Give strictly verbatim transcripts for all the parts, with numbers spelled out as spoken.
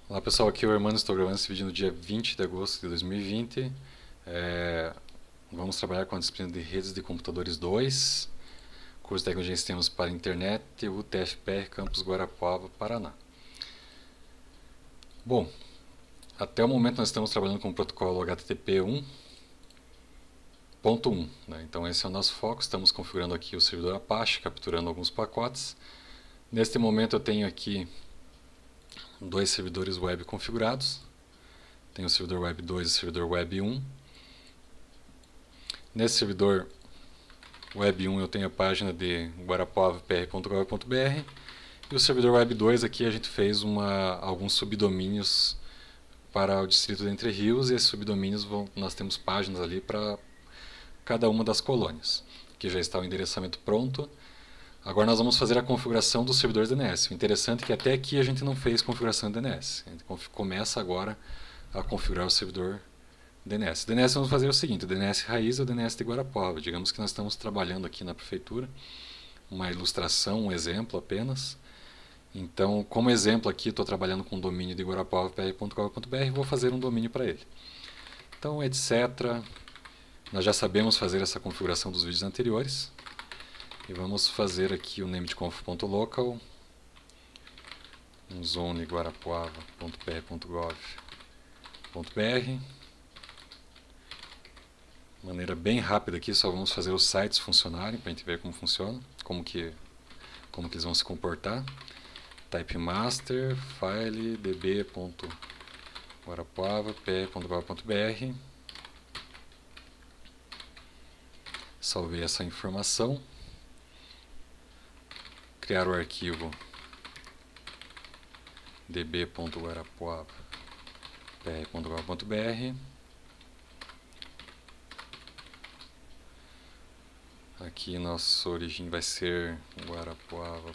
Olá pessoal, aqui é o Hermano, estou gravando esse vídeo no dia vinte de agosto de dois mil e vinte. É, vamos trabalhar com a disciplina de Redes de Computadores dois, curso de Tecnologia e Sistemas para a Internet, U T F P R, Campus Guarapuava, Paraná. Bom, até o momento nós estamos trabalhando com o protocolo H T T P um ponto um, né? Então esse é o nosso foco, estamos configurando aqui o servidor Apache, capturando alguns pacotes. Neste momento eu tenho aqui dois servidores web configurados. Tem o servidor web dois e o servidor web um. Nesse servidor web um eu tenho a página de guarapuava p r ponto gov ponto b r e o servidor web dois aqui a gente fez uma, alguns subdomínios para o distrito de Entre Rios, e esses subdomínios vão, nós temos páginas ali para cada uma das colônias. Aqui já está o endereçamento pronto. Agora nós vamos fazer a configuração dos servidores D N S. O interessante é que até aqui a gente não fez configuração de D N S. A gente começa agora a configurar o servidor D N S. D N S vamos fazer o seguinte: o D N S raiz é o D N S de Guarapuava. Digamos que nós estamos trabalhando aqui na prefeitura, uma ilustração, um exemplo apenas. Então, como exemplo aqui, estou trabalhando com o domínio de guarapuava p r ponto gov ponto b r e vou fazer um domínio para ele. Então, etcétera. Nós já sabemos fazer essa configuração dos vídeos anteriores. E vamos fazer aqui o nameconf.local, um zone guarapuava ponto p r ponto gov ponto b r. De maneira bem rápida aqui, só vamos fazer os sites funcionarem para a gente ver como funciona, como que, como que eles vão se comportar. Type master file db.guarapuava p r ponto gov ponto b r. Salvei essa informação. Criar o arquivo db.guarapuava p r ponto gov ponto b r. Aqui nossa origem vai ser guarapuava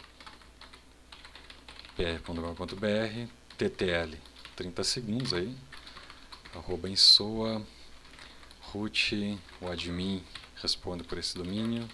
p r ponto gov ponto b r, ttl trinta segundos aí, arroba insoa, root, o admin responde por esse domínio.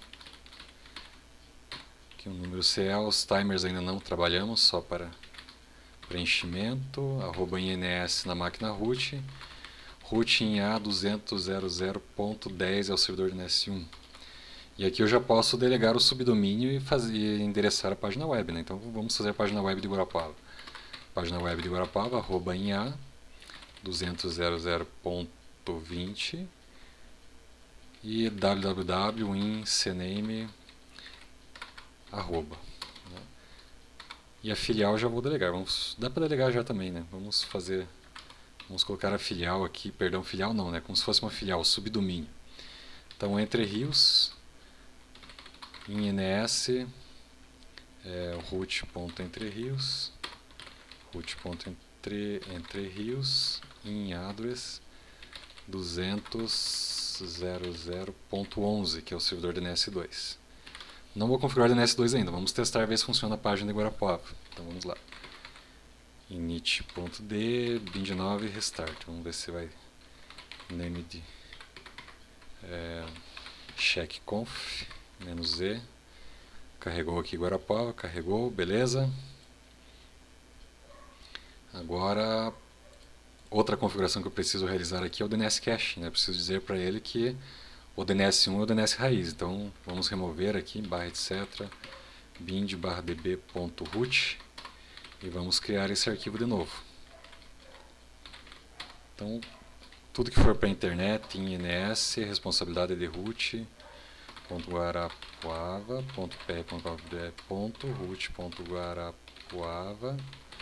Aqui o número C L, os timers ainda não trabalhamos, só para preenchimento, arroba ins na máquina root, root em A duzentos ponto zero zero ponto dez é o servidor D N S um. E aqui eu já posso delegar o subdomínio e fazer, endereçar a página web, né? Então vamos fazer a página web de Guarapuava. Página web de Guarapuava, arroba em A duzentos ponto zero zero ponto vinte e www em cname arroba. E a filial já vou delegar. Vamos, dá para delegar já também, né? Vamos fazer, vamos colocar a filial aqui, perdão, filial não, né? Como se fosse uma filial, subdomínio. Então, Entre Rios, em ins, é, root.entrerios, root.entrerios, em address duzentos ponto zero zero ponto onze, que é o servidor D N S dois. Não vou configurar o D N S dois ainda, vamos testar, ver se funciona a página de Guarapuava. Então vamos lá. init.d, bin nove, restart. Vamos ver se vai name de é, checkconf, menos z. Carregou aqui Guarapuava, carregou, beleza. Agora, outra configuração que eu preciso realizar aqui é o D N S cache, né? Eu preciso dizer para ele que o D N S um é o D N S raiz. Então vamos remover aqui, barra etc, bind barra db.root, e vamos criar esse arquivo de novo. Então tudo que for para a internet em ins, responsabilidade de root, .guarapuava.pr.gov.root.guarapuava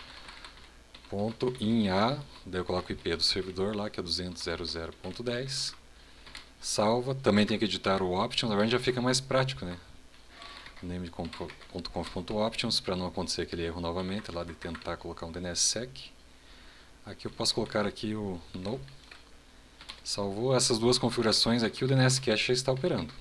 em A, daí eu coloco o I P do servidor lá, que é duzentos ponto zero zero ponto dez. Salva, também tem que editar o options, na verdade já fica mais prático, né? name.conf.options, para não acontecer aquele erro novamente, lá de tentar colocar um dnssec. Aqui eu posso colocar aqui o no. Salvou essas duas configurações aqui, o D N S cache já está operando.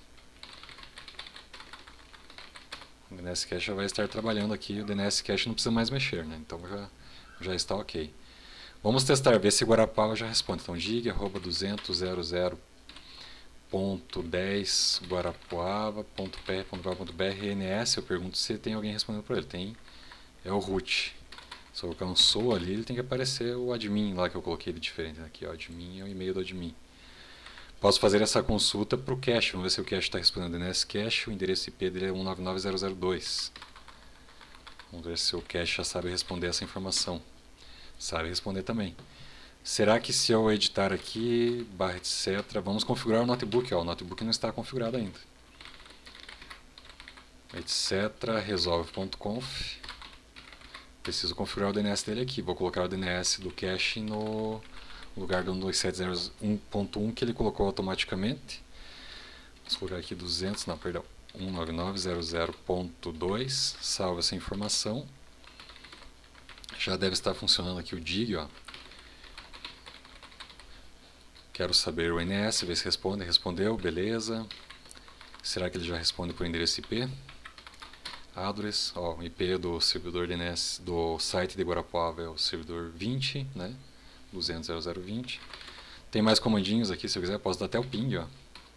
O D N S cache já vai estar trabalhando aqui, o D N S cache não precisa mais mexer, né? Então já, já está ok. Vamos testar, ver se Guarapuava já responde. Então gig arroba duzentos ponto zero zero ponto dez guarapuava.pr.gov.br ns, eu pergunto se tem alguém respondendo por ele. Tem, é o root. Se eu colocar um sou ali, ele tem que aparecer o admin lá que eu coloquei ele diferente. Aqui, ó, admin é o e-mail do admin. Posso fazer essa consulta para o cache. Vamos ver se o cache está respondendo D N S cache. O endereço I P dele é um nove nove zero zero dois. Vamos ver se o cache já sabe responder essa informação. Sabe responder também. Será que se eu editar aqui, barra etc, vamos configurar o notebook. Ó, o notebook não está configurado ainda. Etc, resolve.conf. Preciso configurar o D N S dele aqui. Vou colocar o D N S do cache no lugar do um dois sete zero um ponto um que ele colocou automaticamente. Vamos colocar aqui duzentos, não, perdão, um nove nove zero zero ponto dois. Salva essa informação. Já deve estar funcionando aqui o dig, ó. Quero saber o N S, ver se responde. Respondeu, beleza. Será que ele já responde por endereço I P? Address, ó, o I P do servidor D N S do site de Guarapuava é o servidor vinte, né? duzentos ponto zero zero ponto vinte. Tem mais comandinhos aqui, se eu quiser, posso dar até o ping, ó.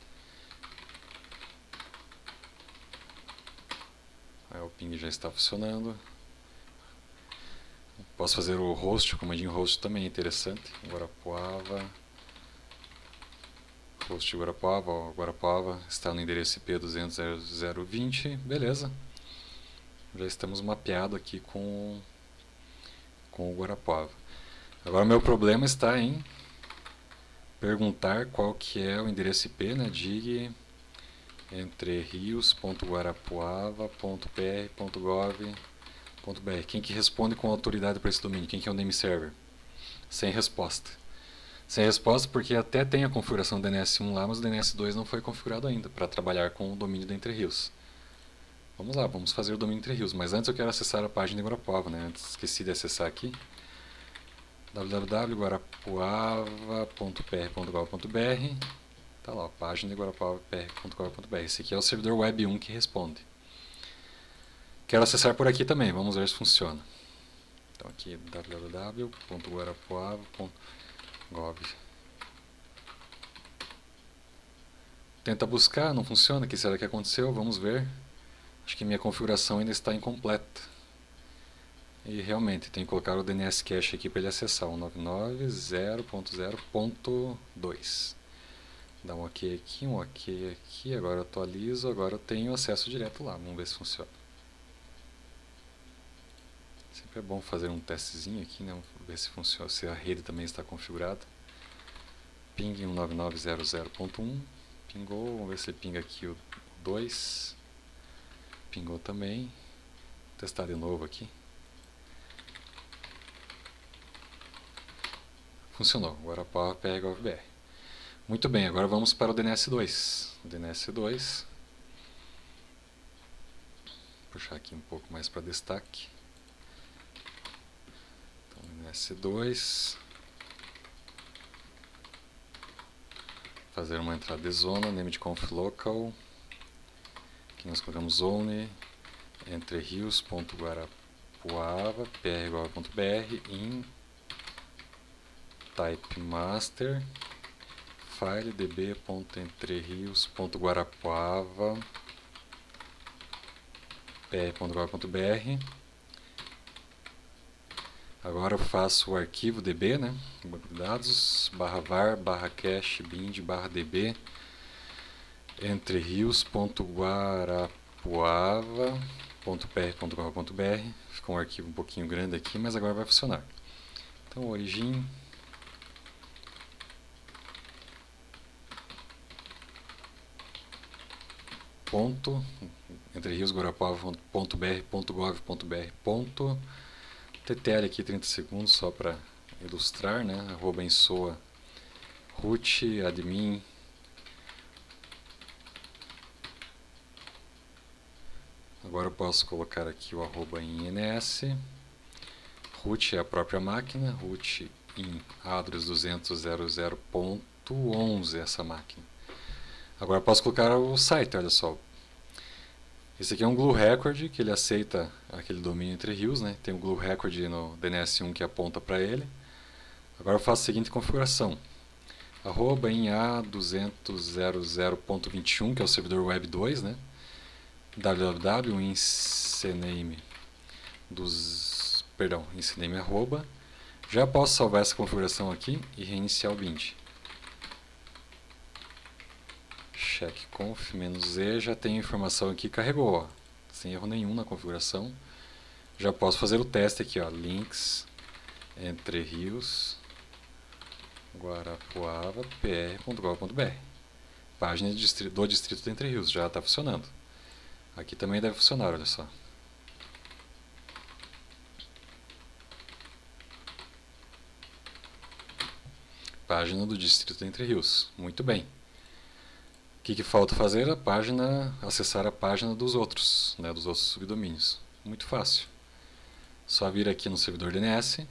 Aí o ping já está funcionando. Posso fazer o host, o comandinho host também é interessante. Guarapuava. Host Guarapuava, ó, Guarapuava está no endereço I P duzentos ponto zero zero ponto vinte, beleza. Já estamos mapeados aqui com, com o Guarapuava. Agora o meu problema está em perguntar qual que é o endereço I P, né? Dig entrerios ponto guarapuava ponto p r ponto gov ponto b r. Quem que responde com autoridade para esse domínio? Quem que é o name server? Sem resposta. Sem resposta porque até tem a configuração do D N S um lá, mas o D N S dois não foi configurado ainda para trabalhar com o domínio da Entre Rios. Vamos lá, vamos fazer o domínio Entre Rios, mas antes eu quero acessar a página de Guarapuava, né? Antes esqueci de acessar aqui. w w w ponto guarapuava ponto p r ponto gov ponto b r. Tá lá, a página de guarapuava ponto p r ponto gov ponto b r. Esse aqui é o servidor web um que responde. Quero acessar por aqui também, vamos ver se funciona. Então aqui w w w ponto guarapuava ponto gov. Tenta buscar, não funciona, o que será que aconteceu? Vamos ver. Acho que minha configuração ainda está incompleta. E realmente, tem que colocar o D N S cache aqui para ele acessar, um nove nove zero ponto zero ponto dois. Dá um ok aqui, um ok aqui, agora eu atualizo, agora eu tenho acesso direto lá, vamos ver se funciona. Sempre é bom fazer um testezinho aqui, né? Ver se funciona, se a rede também está configurada. Ping um nove nove zero zero ponto um, pingou, vamos ver se ele pinga aqui o dois. Pingou também. Vou testar de novo aqui. Funcionou. Guarapuava P R Gov B R. Muito bem, agora vamos para o D N S dois. O D N S dois. Vou puxar aqui um pouco mais para destaque. Então, D N S dois. Fazer uma entrada de zona, name de conf local. Aqui nós colocamos zone entrerios ponto guarapuava ponto p r gov ponto b r in type master file db ponto entrerios ponto guarapuava ponto p r ponto gov ponto b r. Agora eu faço o arquivo db, né? Banco de dados, barra var, barra cache, bind, barra db entrerios ponto guarapuava ponto p r ponto gov ponto b r. Ficou um arquivo um pouquinho grande aqui, mas agora vai funcionar. Então, origin ponto entrerios guarapuava ponto b r ponto gov ponto b r ponto ttl aqui trinta segundos só para ilustrar, né? Arroba ensoa root admin. Agora eu posso colocar aqui o arroba em ns. Root é a própria máquina. Root em address duzentos ponto zero zero ponto onze essa máquina. Agora eu posso colocar o site, olha só. Esse aqui é um glue record, que ele aceita aquele domínio Entre Rios, né? Tem o glue record no D N S um que aponta para ele. Agora eu faço a seguinte configuração. Arroba em a duzentos ponto zero zero ponto vinte e um, que é o servidor web dois, né? www em cname dos perdão, incename arroba. Já posso salvar essa configuração aqui e reiniciar o bind. Check conf -z, já tem informação aqui, carregou, ó, sem erro nenhum na configuração. Já posso fazer o teste aqui, ó, links Entre Rios Guarapuava P R ponto gov ponto br. Página do distrito, do distrito de Entre Rios, já está funcionando. Aqui também deve funcionar, olha só. Página do distrito de Entre Rios, muito bem. O que, que falta fazer? A página, acessar a página dos outros, né, dos outros subdomínios. Muito fácil. Só vir aqui no servidor D N S,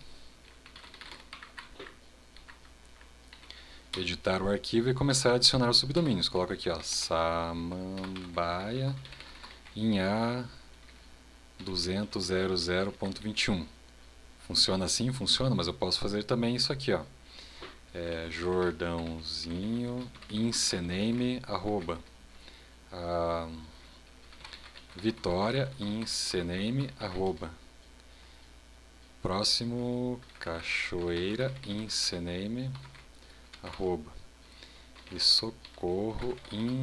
editar o arquivo e começar a adicionar os subdomínios. Coloca aqui, ó, samambaia inha duzentos ponto zero zero ponto vinte e um. Funciona assim? Funciona, mas eu posso fazer também isso aqui, ó. É, Jordãozinho Incename arroba ah, Vitória Incename arroba próximo Cachoeira Incename arroba e Socorro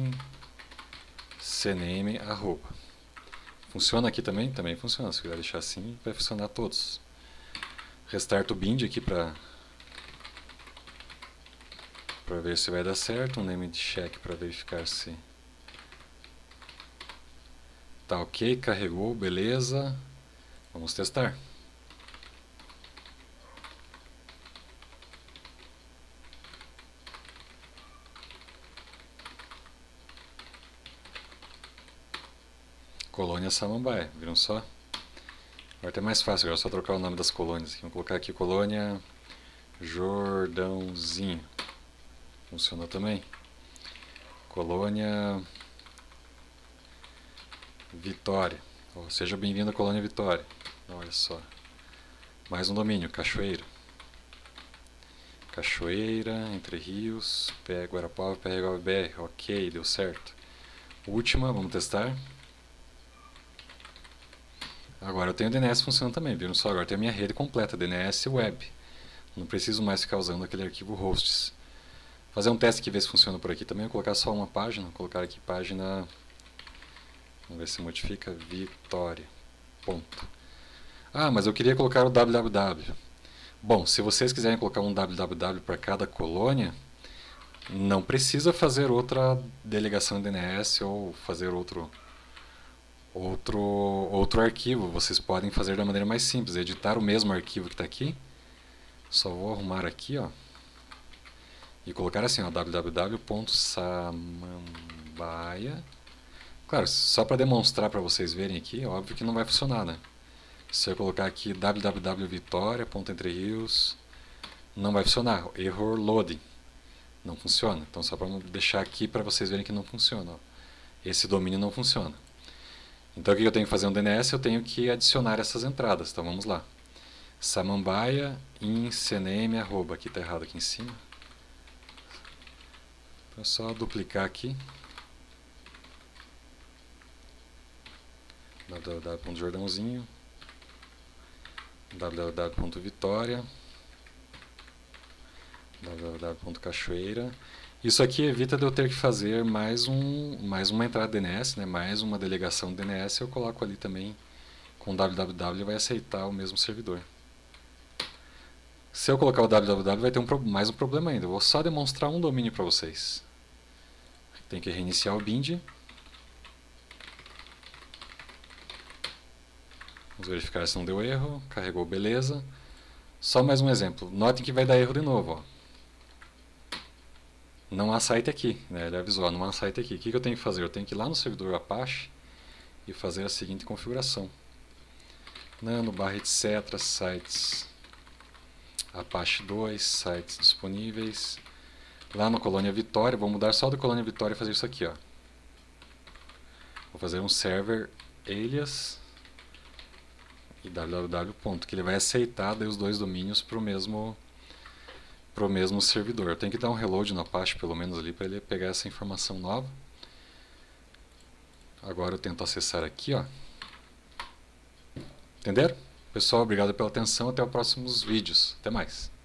Incename arroba. Funciona aqui também? Também funciona. Se quiser deixar assim, vai funcionar todos. Restart o bind aqui para para ver se vai dar certo, um name de check para verificar se tá ok, carregou, beleza. Vamos testar. Colônia Samambaia, viram só? Agora é mais fácil, agora é só trocar o nome das colônias. Vamos colocar aqui Colônia Jordãozinho. Funciona também. Colônia Vitória. Oh, seja bem-vindo à Colônia Vitória. Olha só. Mais um domínio, Cachoeira. Cachoeira, Entre Rios, P R Guarapuava, P R Gov B R. Ok, deu certo. Última, vamos testar. Agora eu tenho o D N S funcionando também, viram só? Agora eu tenho a minha rede completa, D N S web. Não preciso mais ficar usando aquele arquivo hosts. Fazer um teste aqui, ver se funciona por aqui também. Vou colocar só uma página. Vou colocar aqui página. Vamos ver se modifica. Vitória. Ponto. Ah, mas eu queria colocar o www. Bom, se vocês quiserem colocar um www para cada colônia, não precisa fazer outra delegação D N S ou fazer outro, outro, outro arquivo. Vocês podem fazer da maneira mais simples. Editar o mesmo arquivo que está aqui. Só vou arrumar aqui, ó. E colocar assim, ó, www ponto samambaia. Claro, só para demonstrar para vocês verem aqui, é óbvio que não vai funcionar, né? Se eu colocar aqui www vitória ponto entre rios, não vai funcionar. Error loading. Não funciona. Então só para deixar aqui para vocês verem que não funciona, ó. Esse domínio não funciona. Então o que eu tenho que fazer no D N S? Eu tenho que adicionar essas entradas. Então vamos lá. Samambaia incename arroba. Aqui está errado aqui em cima. É só duplicar aqui. www ponto jordãozinho, www ponto vitória, www ponto cachoeira. Isso aqui evita de eu ter que fazer mais, um, mais uma entrada D N S, né? Mais uma delegação D N S. Eu coloco ali também com www e vai aceitar o mesmo servidor. Se eu colocar o www vai ter um, mais um problema ainda. Eu vou só demonstrar um domínio para vocês. Tem que reiniciar o bind. Vamos verificar se não deu erro. Carregou, beleza. Só mais um exemplo. Notem que vai dar erro de novo, ó. Não há site aqui, né? Ele avisou, não há site aqui. O que eu tenho que fazer? Eu tenho que ir lá no servidor Apache e fazer a seguinte configuração. Nano, barra, etc, sites Apache dois, sites disponíveis. Lá no Colônia Vitória, vou mudar só do Colônia Vitória e fazer isso aqui, ó. Vou fazer um server alias e www. Que ele vai aceitar daí os dois domínios para o mesmo, pro mesmo servidor. Eu tenho que dar um reload no Apache pelo menos ali para ele pegar essa informação nova. Agora eu tento acessar aqui, ó. Entenderam? Pessoal, obrigado pela atenção. Até os próximos vídeos. Até mais.